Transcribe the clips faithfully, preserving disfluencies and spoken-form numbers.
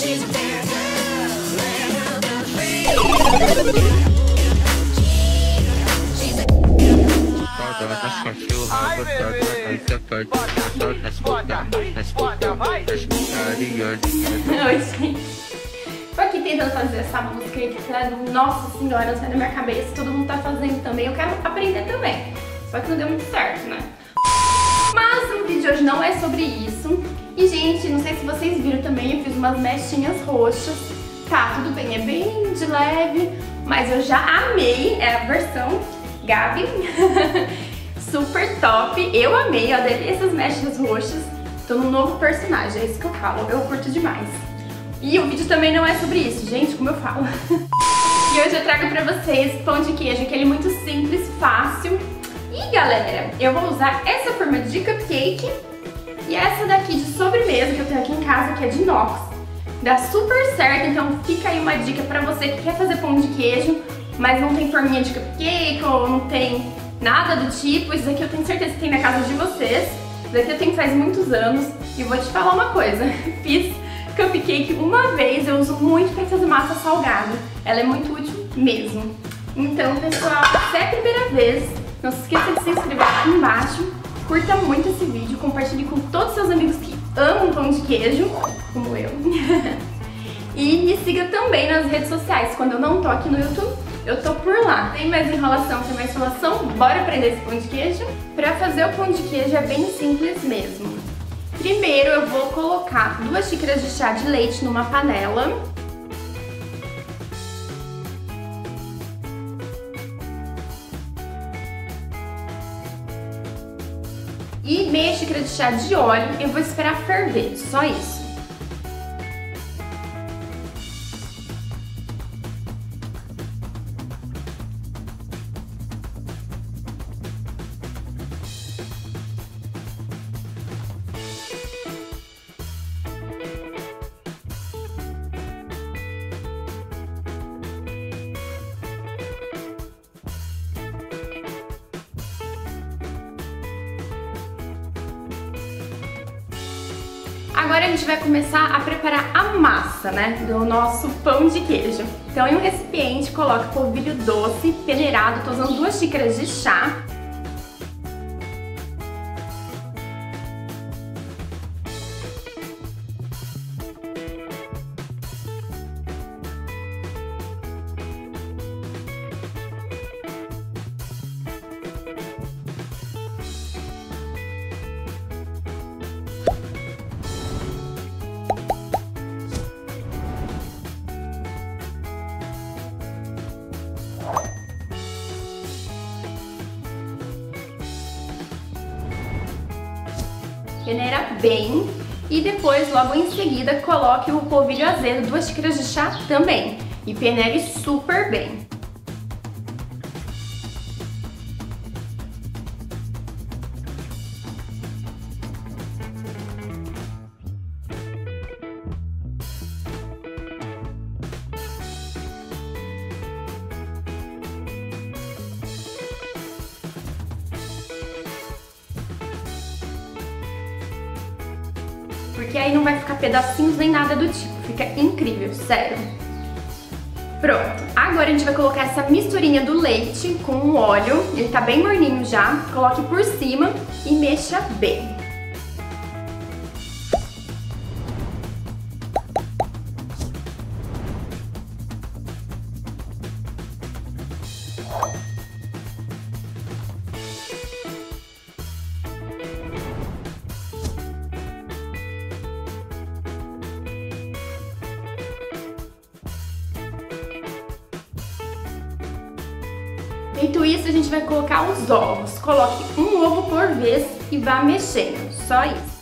Ai, bebê. Bota, bota, vai. Oi, gente. Tô aqui tentando fazer essa música aí que tá, nossa senhora, sai da minha cabeça. Todo mundo tá fazendo também. Eu quero aprender também. Só que não deu muito certo, né? Mas o vídeo de hoje não é sobre isso. E, gente, não sei se vocês viram também, eu fiz umas mechinhas roxas. Tá, tudo bem, é bem de leve, mas eu já amei. É a versão Gabi. Super top. Eu amei, eu adorei essas mechas roxas. Tô num novo personagem, é isso que eu falo. Eu curto demais. E o vídeo também não é sobre isso, gente, como eu falo. E hoje eu trago pra vocês pão de queijo, aquele muito simples, fácil. E galera, eu vou usar essa forma de cupcake e essa daqui de sobremesa que eu tenho aqui em casa, que é de inox. Dá super certo, então fica aí uma dica pra você que quer fazer pão de queijo, mas não tem forminha de cupcake ou não tem nada do tipo. Isso aqui eu tenho certeza que tem na casa de vocês. Isso daqui eu tenho faz muitos anos e vou te falar uma coisa. Fiz cupcake uma vez, eu uso muito pra fazer massa salgada. Ela é muito útil mesmo. Então, pessoal, se é a primeira vez, não se esqueça de se inscrever aqui embaixo. Curta muito esse vídeo, compartilhe com todos os seus amigos que amam pão de queijo, como eu. E me siga também nas redes sociais. Quando eu não tô aqui no YouTube, eu tô por lá. Tem mais enrolação, tem mais enrolação? Bora aprender esse pão de queijo? Pra fazer o pão de queijo é bem simples mesmo. Primeiro eu vou colocar duas xícaras de chá de leite numa panela. E meia xícara de chá de óleo. Eu vou esperar ferver, só isso. Agora a gente vai começar a preparar a massa, né, do nosso pão de queijo. Então em um recipiente coloque polvilho doce, peneirado, tô usando duas xícaras de chá. Peneira bem e depois, logo em seguida, coloque o polvilho azedo, duas xícaras de chá também. E peneire super bem. Porque aí não vai ficar pedacinhos nem nada do tipo. Fica incrível, sério. Pronto. Agora a gente vai colocar essa misturinha do leite com o óleo. Ele tá bem morninho já. Coloque por cima e mexa bem. Feito isso, a gente vai colocar os ovos. Coloque um ovo por vez e vá mexendo, só isso.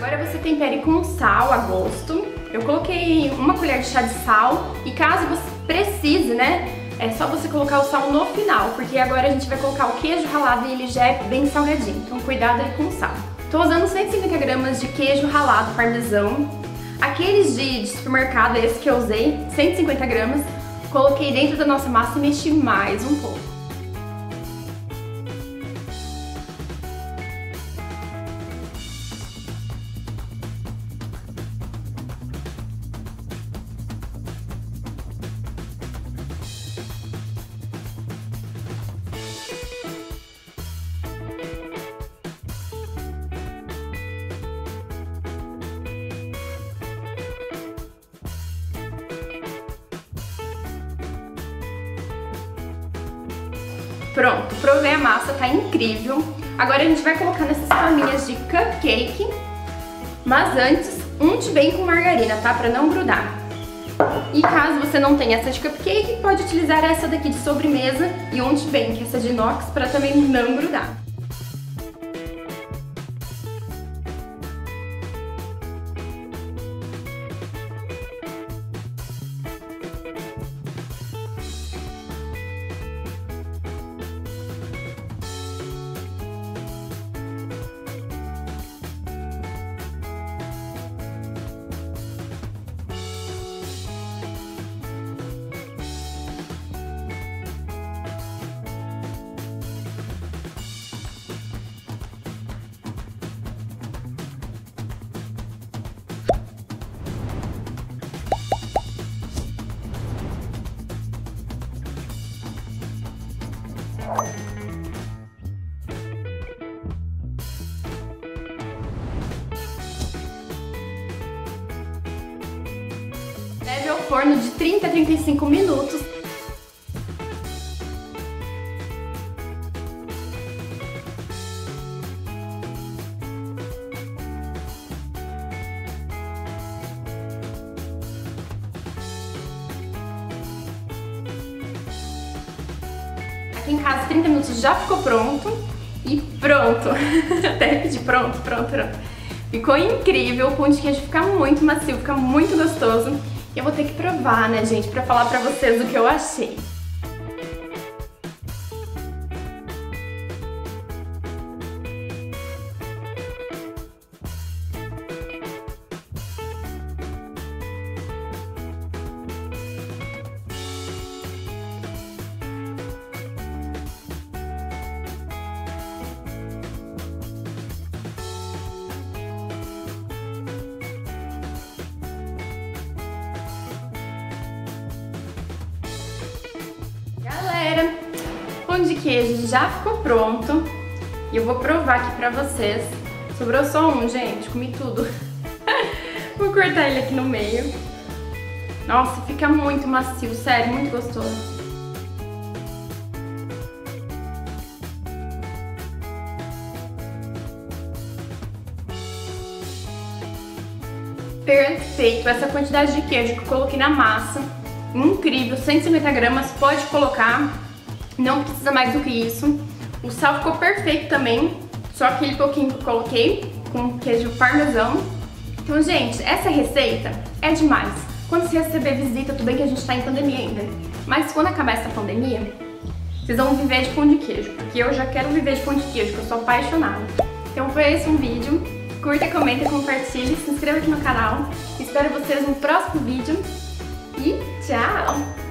Agora você tempere com sal a gosto. Eu coloquei uma colher de chá de sal e caso você precise, né, é só você colocar o sal no final, porque agora a gente vai colocar o queijo ralado e ele já é bem salgadinho, então cuidado aí com o sal. Tô usando cento e cinquenta gramas de queijo ralado parmesão, aqueles de, de supermercado, esse que eu usei, cento e cinquenta gramas, coloquei dentro da nossa massa e mexi mais um pouco. Pronto, provei a massa, tá incrível. Agora a gente vai colocar nessas forminhas de cupcake, mas antes, unte bem com margarina, tá? Pra não grudar. E caso você não tenha essa de cupcake, pode utilizar essa daqui de sobremesa e unte bem, que é essa de inox, pra também não grudar. Leve ao forno de trinta a trinta e cinco minutos. Aqui em casa trinta minutos já ficou pronto. E pronto! Até pedir pronto, pronto, pronto. Ficou incrível, o pão de queijo fica muito macio, fica muito gostoso. E eu vou ter que provar, né, gente, pra falar pra vocês o que eu achei. Galera, o pão de queijo já ficou pronto e eu vou provar aqui pra vocês. Sobrou só um, gente, comi tudo. Vou cortar ele aqui no meio. Nossa, fica muito macio, sério, muito gostoso. Perfeito, essa quantidade de queijo que eu coloquei na massa. Incrível, cento e cinquenta gramas, pode colocar, não precisa mais do que isso. O sal ficou perfeito também, só aquele pouquinho que eu coloquei, com queijo parmesão. Então, gente, essa receita é demais. Quando você receber visita, tudo bem que a gente tá em pandemia ainda, mas quando acabar essa pandemia, vocês vão viver de pão de queijo, porque eu já quero viver de pão de queijo, que eu sou apaixonada. Então foi esse um vídeo, curta, comenta, compartilhe, se inscreva aqui no canal. Espero vocês no próximo vídeo. E tchau!